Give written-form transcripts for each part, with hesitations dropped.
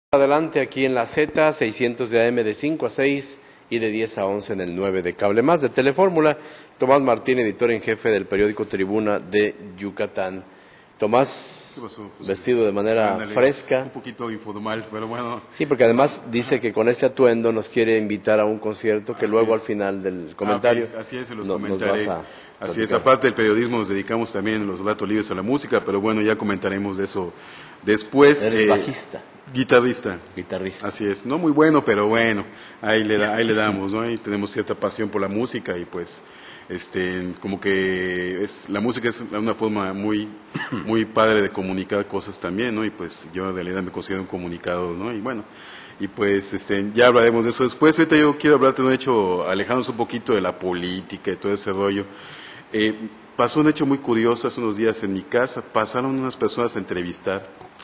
Adelante aquí en la Z, 600 de AM de 5 a 6 y de 10 a 11 en el 9 de Cable Más de Telefórmula. Tomás Martín, editor en jefe del periódico Tribuna de Yucatán. Tomás, ¿Qué pasó, José? vestido de manera Ándale, fresca. Un poquito informal, pero bueno. Sí, porque además dice que con este atuendo nos quiere invitar a un concierto que Así luego es. al final del comentario Ok, así es, se los nos comentaré. vas a Así es, platicar. aparte del periodismo nos dedicamos también en los ratos libres a la música, pero bueno, ya comentaremos de eso después. Eres bajista, Guitarrista. guitarrista. Así es, no muy bueno, pero bueno, ahí le damos, ¿no? Y tenemos cierta pasión por la música y pues, como que la música es una forma muy padre de comunicar cosas también, ¿no? Y pues yo en realidad me considero un comunicador, ¿no? Y bueno, y pues, ya hablaremos de eso después. Ahorita yo quiero hablarte de un hecho, alejándonos un poquito de la política y todo ese rollo. Pasó un hecho muy curioso hace unos días en mi casa. Pasaron unas personas a entrevistar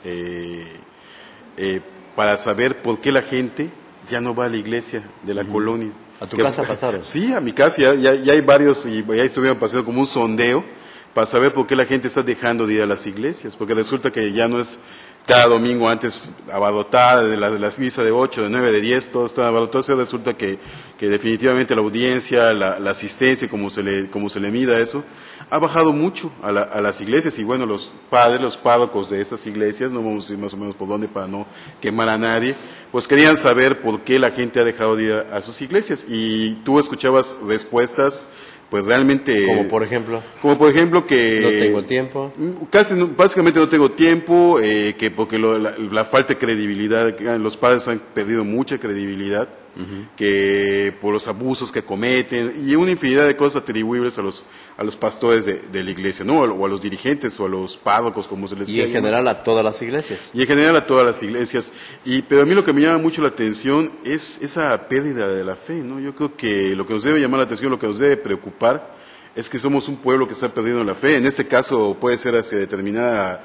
para saber por qué la gente ya no va a la iglesia de la colonia. ¿A tu casa pasaron? Sí, a mi casa, ya hay varios, y ya estuvieron pasando como un sondeo para saber por qué la gente está dejando de ir a las iglesias, porque resulta que ya no es cada domingo antes abarrotada, de la misa de 8, de 9, de 10, todo está abarrotado. Y resulta que definitivamente la audiencia, la asistencia, como se le mida eso, ha bajado mucho a las iglesias. Y bueno, los padres, los párrocos de esas iglesias, no vamos a decir más o menos por dónde para no quemar a nadie, pues querían saber por qué la gente ha dejado de ir a sus iglesias. Y tú escuchabas respuestas pues realmente... Como por ejemplo que... no tengo tiempo. Básicamente no tengo tiempo, que porque la falta de credibilidad, los padres han perdido mucha credibilidad, que por los abusos que cometen, y una infinidad de cosas atribuibles a los pastores de la iglesia, ¿no? O a los dirigentes, o a los párrocos, como se les Y en general a todas las iglesias. Y en general a todas las iglesias. Pero a mí lo que me llama mucho la atención es esa pérdida de la fe, ¿no? Yo creo que lo que nos debe llamar la atención, lo que nos debe preocupar, es que somos un pueblo que está perdiendo la fe. En este caso puede ser hacia determinada...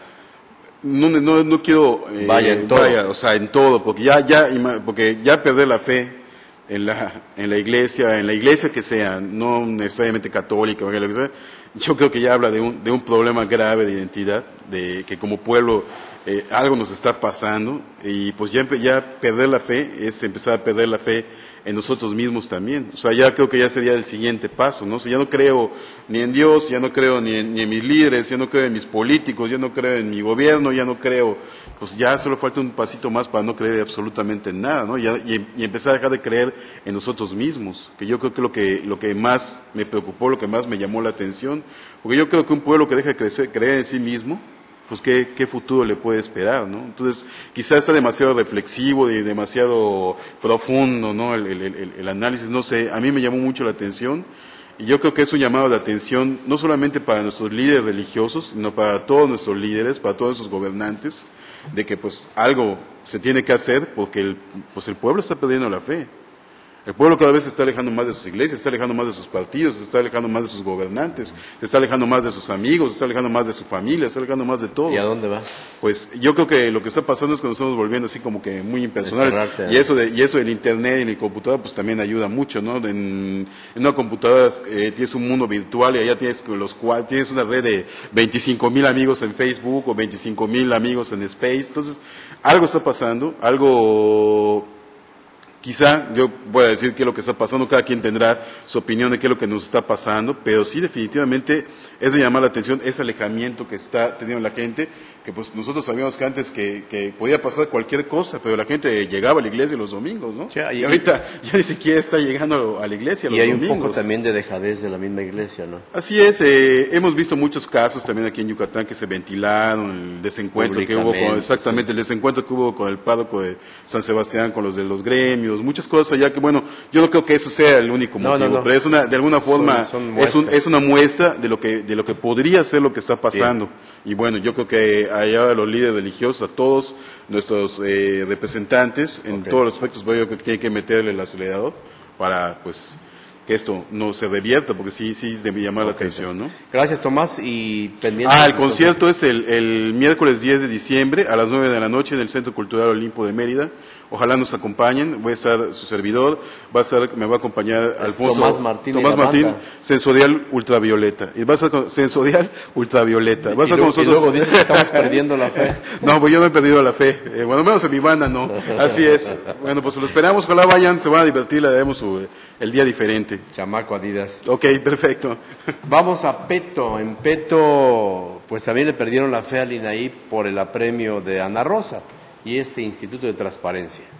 No quiero... Vaya en todo. o sea, en todo, porque ya perder la fe en la iglesia que sea, no necesariamente católica, o lo que sea, yo creo que ya habla de un problema grave de identidad, de que como pueblo algo nos está pasando, y pues ya perder la fe es empezar a perder la fe en nosotros mismos también. O sea, ya creo que ya sería el siguiente paso, ¿no? O sea, ya no creo ni en Dios, ya no creo ni en mis líderes, ya no creo en mis políticos, ya no creo en mi gobierno, ya no creo, pues ya solo falta un pasito más para no creer absolutamente en nada, ¿no? Y empezar a dejar de creer en nosotros mismos, que yo creo que lo que más me preocupó, lo que más me llamó la atención, porque yo creo que un pueblo que deja de creer en sí mismo, pues qué futuro le puede esperar, ¿no? Entonces, quizás está demasiado reflexivo y demasiado profundo, ¿no? El análisis, no sé, a mí me llamó mucho la atención, y yo creo que es un llamado de atención no solamente para nuestros líderes religiosos, sino para todos nuestros líderes, para todos nuestros gobernantes, de que pues algo se tiene que hacer, porque el pueblo está perdiendo la fe. El pueblo cada vez se está alejando más de sus iglesias, se está alejando más de sus partidos, se está alejando más de sus gobernantes, se está alejando más de sus amigos, se está alejando más de su familia, se está alejando más de todo. ¿Y a dónde va? Pues yo creo que lo que está pasando es que nos estamos volviendo así como que muy impersonales. Y eso del internet y la computadora pues también ayuda mucho, ¿no? En una computadora tienes un mundo virtual y allá tienes una red de 25,000 amigos en Facebook o 25,000 amigos en Space. Entonces, algo está pasando, quizá yo voy a decir qué es lo que está pasando, cada quien tendrá su opinión de qué es lo que nos está pasando, pero sí definitivamente es de llamar la atención ese alejamiento que está teniendo la gente, que pues nosotros sabíamos que antes que podía pasar cualquier cosa, pero la gente llegaba a la iglesia los domingos, ¿no? Sí, y ahorita ya ni siquiera está llegando a la iglesia los domingos. Y hay un poco también de dejadez de la misma iglesia, ¿no? Así es, hemos visto muchos casos también aquí en Yucatán que se ventilaron, el desencuentro que hubo el desencuentro que hubo con el párroco de San Sebastián, con los de los gremios, muchas cosas allá que bueno, yo no creo que eso sea el único motivo, pero es de alguna forma es una muestra de lo que podría ser lo que está pasando. Bien. Y bueno, yo creo que allá a los líderes religiosos, a todos nuestros representantes en todos los aspectos, yo creo que tienen que meterle el acelerador para pues que esto no se revierta, porque sí debe llamar la atención, ¿no? Gracias, Tomás, y pendiente. El concierto es el miércoles 10 de diciembre a las 9 de la noche en el Centro Cultural Olimpo de Mérida. Ojalá nos acompañen, voy a estar su servidor, me va a acompañar Alfonso Tomás Martín, Sensorial Ultravioleta. Y va a ser Sensorial Ultravioleta. Va a estar con nosotros. Y luego dice que estamos perdiendo la fe. No, pues yo no he perdido la fe. Bueno, menos en mi banda no. Así es. Bueno, pues lo esperamos, ojalá vayan, se van a divertir, le daremos el día diferente. Chamaco Adidas. Ok, perfecto. Vamos a Peto. En Peto, pues también le perdieron la fe al INAI por el apremio de Ana Rosa y este Instituto de Transparencia.